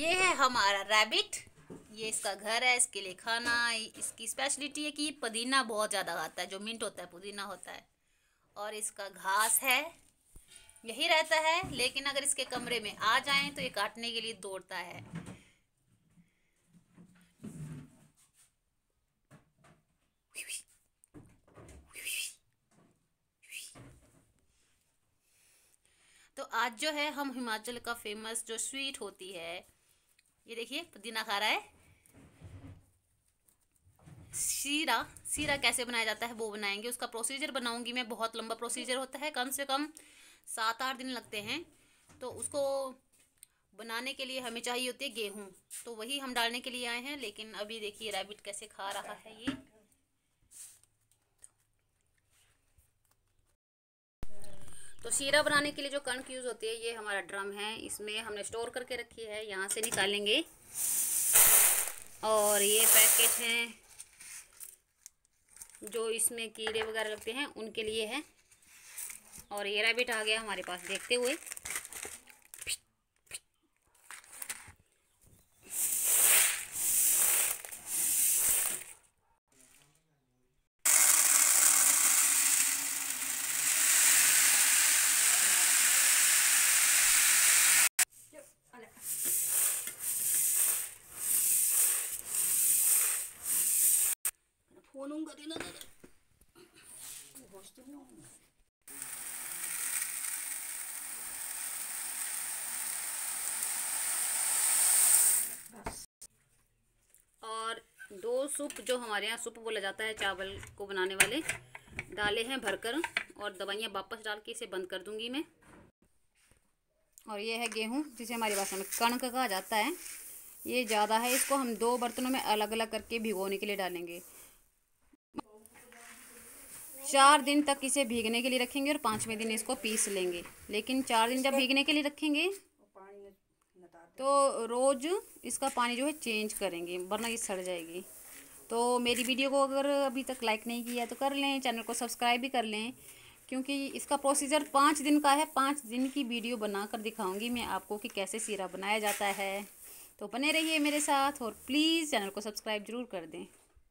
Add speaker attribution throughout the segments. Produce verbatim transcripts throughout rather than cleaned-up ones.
Speaker 1: ये है हमारा रैबिट। ये इसका घर है, इसके लिए खाना। इसकी स्पेशलिटी है कि ये पुदीना बहुत ज़्यादा खाता है, जो मिंट होता है पुदीना होता है। और इसका घास है, यही रहता है। लेकिन अगर इसके कमरे में आ जाएं तो ये काटने के लिए दौड़ता है। तो आज जो है हम हिमाचल का फेमस जो स्वीट होती है, ये देखिए पुदीना खा रहा है। शीरा शीरा कैसे बनाया जाता है वो बनाएंगे। उसका प्रोसीजर बनाऊंगी मैं। बहुत लंबा प्रोसीजर होता है, कम से कम सात आठ दिन लगते हैं। तो उसको बनाने के लिए हमें चाहिए होती है गेहूँ, तो वही हम डालने के लिए आए हैं। लेकिन अभी देखिए रैबिट कैसे खा रहा है ये। तो शीरा बनाने के लिए जो कणक यूज़ होती है, ये हमारा ड्रम है, इसमें हमने स्टोर करके रखी है। यहाँ से निकालेंगे। और ये पैकेट हैं जो इसमें कीड़े वगैरह लगते हैं उनके लिए है। और ये रैबिट आ गया हमारे पास देखते हुए। फोन करी ना और दो सूप, जो हमारे यहाँ सूप बोला जाता है चावल को बनाने वाले, डाले हैं भरकर। और दवाइयाँ वापस डाल के इसे बंद कर दूंगी मैं। और ये है गेहूँ, जिसे हमारी भाषा में कणक कहा जाता है। ये ज़्यादा है, इसको हम दो बर्तनों में अलग अलग करके भिगोने के लिए डालेंगे। चार दिन तक इसे भीगने के लिए रखेंगे और पाँचवें दिन इसको पीस लेंगे। लेकिन चार दिन जब भीगने के लिए रखेंगे तो रोज़ इसका पानी जो है चेंज करेंगे, वरना ये सड़ जाएगी। तो मेरी वीडियो को अगर अभी तक लाइक नहीं किया तो कर लें, चैनल को सब्सक्राइब भी कर लें, क्योंकि इसका प्रोसीजर पाँच दिन का है। पाँच दिन की वीडियो बनाकर दिखाऊंगी मैं आपको कि कैसे शीरा बनाया जाता है। तो बने रहिए मेरे साथ और प्लीज़ चैनल को सब्सक्राइब ज़रूर कर दें।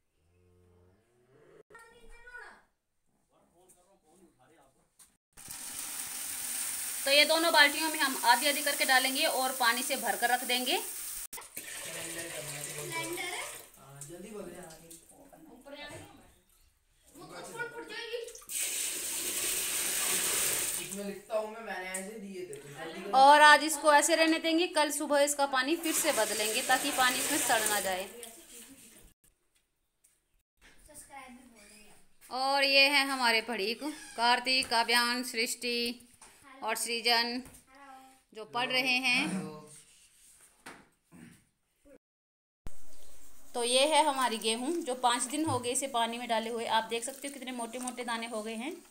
Speaker 1: तो ये दोनों बाल्टियों में हम आधी आधी करके डालेंगे और पानी से भरकर रख देंगे। और आज इसको ऐसे रहने देंगे, कल सुबह इसका पानी फिर से बदलेंगे ताकि पानी इसमें सड़ ना जाए। और ये है हमारे पढ़ीक कार्तिक, काव्यान, सृष्टि और सृजन जो पढ़ रहे हैं। तो ये है हमारी गेहूं जो पाँच दिन हो गए इसे पानी में डाले हुए। आप देख सकते हो कितने मोटे मोटे दाने हो गए हैं।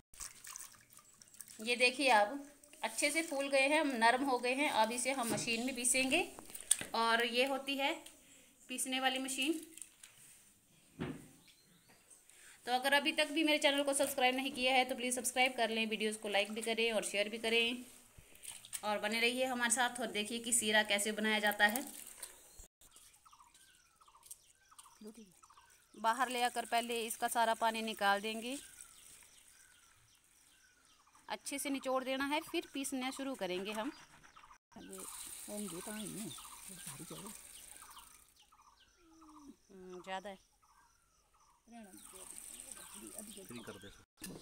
Speaker 1: ये देखिए आप, अच्छे से फूल गए हैं, नरम हो गए हैं। अब इसे हम मशीन में पीसेंगे। और ये होती है पीसने वाली मशीन। तो अगर अभी तक भी मेरे चैनल को सब्सक्राइब नहीं किया है तो प्लीज़ सब्सक्राइब कर लें, वीडियोस को लाइक भी करें और शेयर भी करें। और बने रहिए हमारे साथ और देखिए कि शीरा कैसे बनाया जाता है। बाहर ले आकर पहले इसका सारा पानी निकाल देंगे, अच्छे से निचोड़ देना है, फिर पीसना शुरू करेंगे हम। ज़्यादा है कर दे।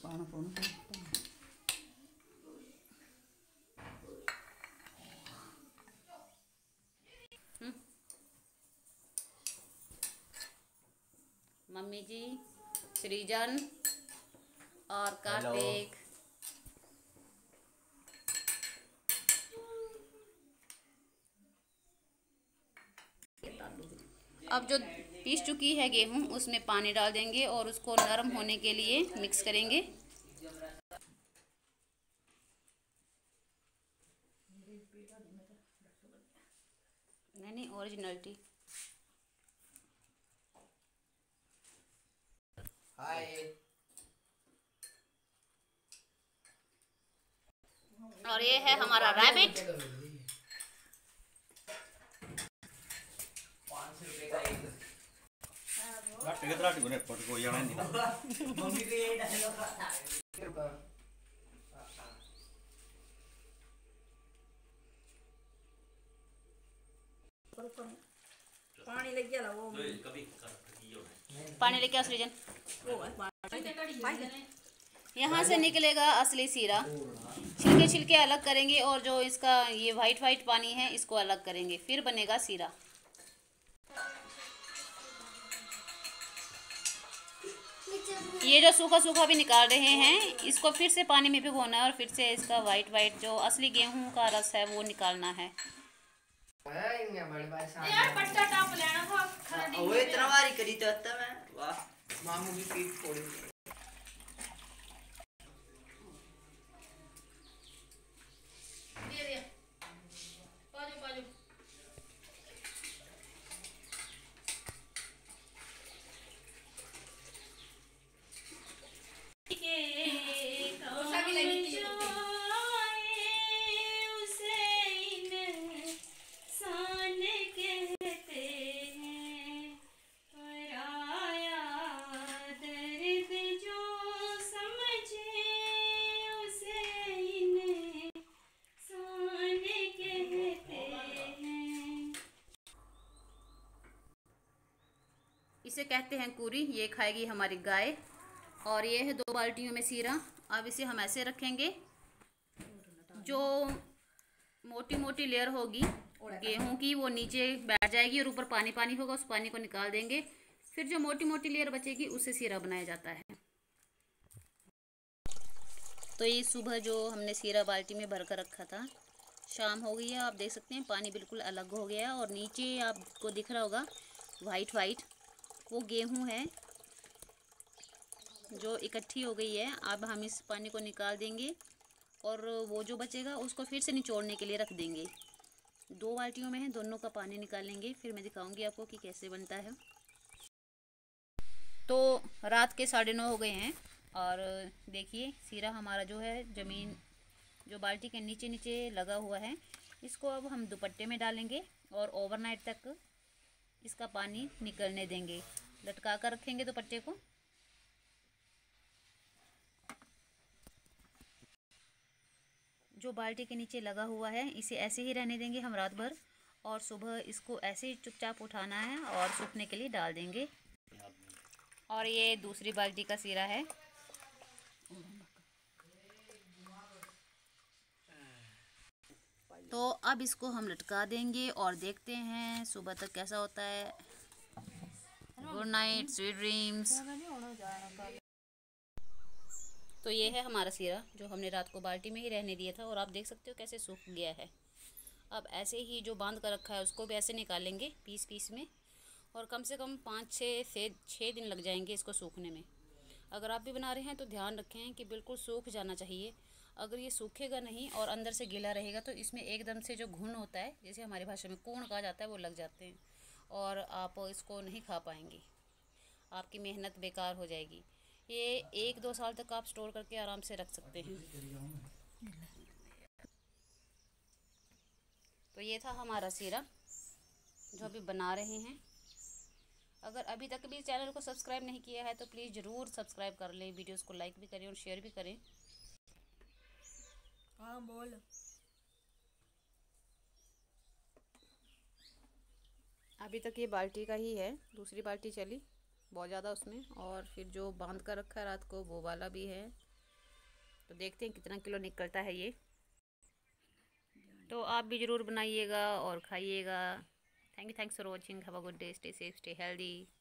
Speaker 1: मम्मी जी, सृजन और कार्तिक। अब जो पीस चुकी है गेहूं उसमें पानी डाल देंगे और उसको नरम होने के लिए मिक्स करेंगे। नहीं नहीं ओरिजिनलिटी। और ये है हमारा रैबिट।
Speaker 2: पानी लग गया वो
Speaker 1: पानी लेके आओ सृजन। यहाँ से निकलेगा असली सीरा। छिलके छिलके अलग करेंगे और जो इसका ये वाइट वाइट पानी है इसको अलग करेंगे, फिर बनेगा सीरा। ये जो सूखा सूखा भी निकाल रहे हैं इसको फिर से पानी में भिगोना है और फिर से इसका वाइट वाइट जो असली गेहूं का रस है वो निकालना है।
Speaker 2: यार पट्टा टाप लेना था खरड़ी
Speaker 3: ओए इतना बारी करी तो आता मैं वाह मामू की पीठ फोड़ी
Speaker 2: दे दे पाजो पाजो
Speaker 1: इसे कहते हैं पूरी। ये खाएगी हमारी गाय। और ये है दो बाल्टियों में सीरा। अब इसे हम ऐसे रखेंगे, जो मोटी मोटी लेयर होगी गेहूं की वो नीचे बैठ जाएगी और ऊपर पानी पानी होगा, उस पानी को निकाल देंगे। फिर जो मोटी मोटी लेयर बचेगी उससे सीरा बनाया जाता है। तो ये सुबह जो हमने सीरा बाल्टी में भर कर रखा था, शाम हो गई है। आप देख सकते हैं पानी बिल्कुल अलग हो गया और नीचे आपको दिख रहा होगा वाइट वाइट, वो गेहूं है जो इकट्ठी हो गई है। अब हम इस पानी को निकाल देंगे और वो जो बचेगा उसको फिर से निचोड़ने के लिए रख देंगे। दो बाल्टियों में है, दोनों का पानी निकालेंगे, फिर मैं दिखाऊंगी आपको कि कैसे बनता है। तो रात के साढ़े नौ हो गए हैं और देखिए सीरा हमारा जो है ज़मीन जो बाल्टी के नीचे नीचे लगा हुआ है, इसको अब हम दुपट्टे में डालेंगे और ओवरनाइट तक इसका पानी निकलने देंगे। लटका कर रखेंगे दुपट्टे को। जो बाल्टी के नीचे लगा हुआ है इसे ऐसे ही रहने देंगे हम रात भर, और सुबह इसको ऐसे ही चुपचाप उठाना है और सूखने के लिए डाल देंगे। और ये दूसरी बाल्टी का सीरा है। तो अब इसको हम लटका देंगे और देखते हैं सुबह तक कैसा होता है। Good night, sweet dreams. तो ये है हमारा सीरा जो हमने रात को बाल्टी में ही रहने दिया था और आप देख सकते हो कैसे सूख गया है। अब ऐसे ही जो बांध कर रखा है उसको भी ऐसे निकालेंगे पीस पीस में, और कम से कम पाँच छः से छः दिन लग जाएंगे इसको सूखने में। अगर आप भी बना रहे हैं तो ध्यान रखें कि बिल्कुल सूख जाना चाहिए। अगर ये सूखेगा नहीं और अंदर से गीला रहेगा तो इसमें एकदम से जो घुन होता है, जैसे हमारी भाषा में कूण कहा जाता है, वो लग जाते हैं और आप इसको नहीं खा पाएंगे। आपकी मेहनत बेकार हो जाएगी। ये एक दो साल तक आप स्टोर करके आराम से रख सकते हैं। तो ये था हमारा सीरा जो अभी बना रहे हैं। अगर अभी तक भी चैनल को सब्सक्राइब नहीं किया है तो प्लीज़ ज़रूर सब्सक्राइब कर लें, वीडियोस को लाइक भी करें और शेयर भी करें।
Speaker 2: हाँ बोल।
Speaker 1: अभी तक ये बाल्टी का ही है, दूसरी बाल्टी चली बहुत ज़्यादा उसमें, और फिर जो बांध कर रखा है रात को वो वाला भी है। तो देखते हैं कितना किलो निकलता है ये। तो आप भी ज़रूर बनाइएगा और खाइएगा। Thank you thanks for watching. Have a good day, stay safe, stay healthy.